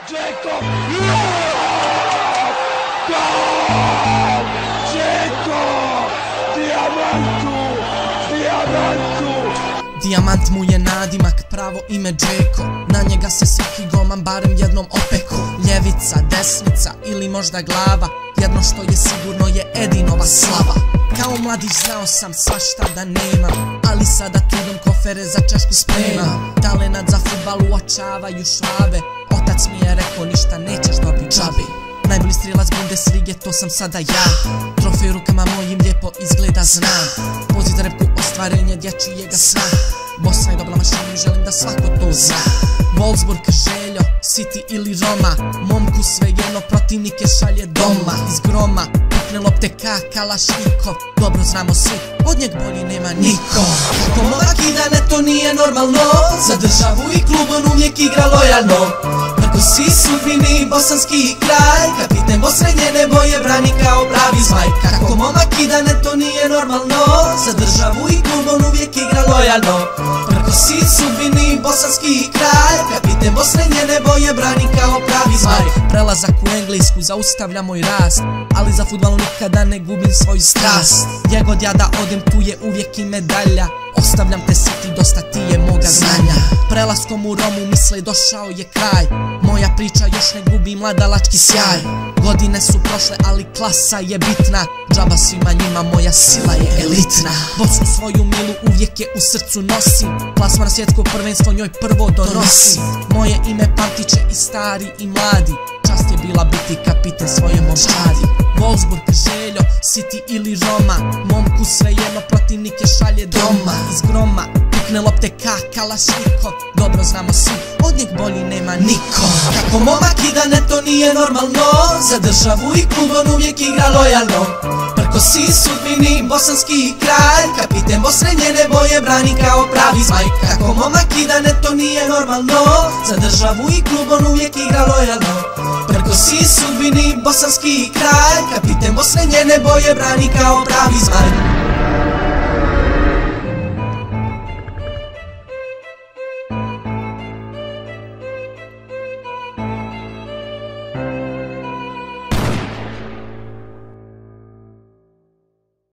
Džeko! Gol! Džeko! Diamantu! Dijamant mu je nadimak, pravo ime Džeko. Na njega se svaki golman barem jednom opeku. Ljevica, desnica ili možda glava, jedno što je sigurno je Edinova slava. Kao mladić znao sam svašta da nemam, ali sada trudom kofere za češku spremam. Talenat za fudbal uočavaju švabe, otac mi je rekao ništa nećeš dobiti džabe. Najbolji strelac Bundeslige, to sam sada ja. Trofej u rukama mojim lijepo izgleda, znam. Poziv za repku, ostvarenje dječijega sna. Bosna je dobila mašinu i želim da svako to zna. Wolfsburg, Željo, City ili Roma, momku svejedno protivnike šalje doma. Iz groma, pukne lopte ka Kalašnikov, dobro znamo svi, od njeg bolji nema niko. Kako momak idane, to nije normalno, za državu i klub on uvijek igra lojalno. Prko si sudbini bosanski kraj, kapiten Bosne njene boje brani kao pravi zmaj. Kako momak idane, to nije normalno, za državu i klub on uvijek igra lojalno. Prko si sudbini bosanski kraj, kapiten Bosne njene boje brani kao pravi zmaj. Prelazak u Englesku zaustavlja moj rast, ali za fudbalu nikada ne gubim svoju strast. Gdje god ja da odem tu je uvijek i medalja, ostavljam te City, dosta ti je moga znanja. Prelaskom u Romu misle došao je kraj, moja priča još ne gubi mladalački sjaj. Godine su prošle ali klasa je bitna, džaba svima njima moja sila je elitna. Bosnu svoju milu uvijek je u srcu nosim, plasma na svjetsko prvenstvo njoj prvo donosi. Moje ime pamtit će i stari i mladi, čast je bila biti kapiten svoje momčadi. Wolfsburg, Željo, City ili Roma, momku svejedno protivnike šalje doma. Iz groma, pukne lopte ka Kalašnikov, dobro znamo svi, od njeg bolji nema niko. Kako momak idane, to nije normalno, za državu i klub on uvijek igra lojalno. Prko si sudbini bosanski kraj, kapiten Bosne njene boje brani kao pravi zmaj. Kako momak idane, to nije normalno, za državu i klub on uvijek igra lojalno. Prko si sudbini bosanski kraj, kapiten Bosne njene boje brani kao pravi zmaj.